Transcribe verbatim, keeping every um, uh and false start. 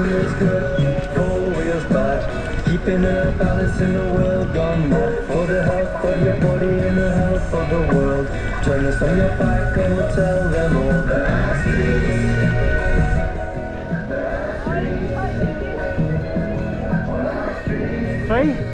is good, four wheels back, keeping a balance in the world gone mad. For the health of your body and the health of the world, join us on your bike and we'll tell them all that. Three.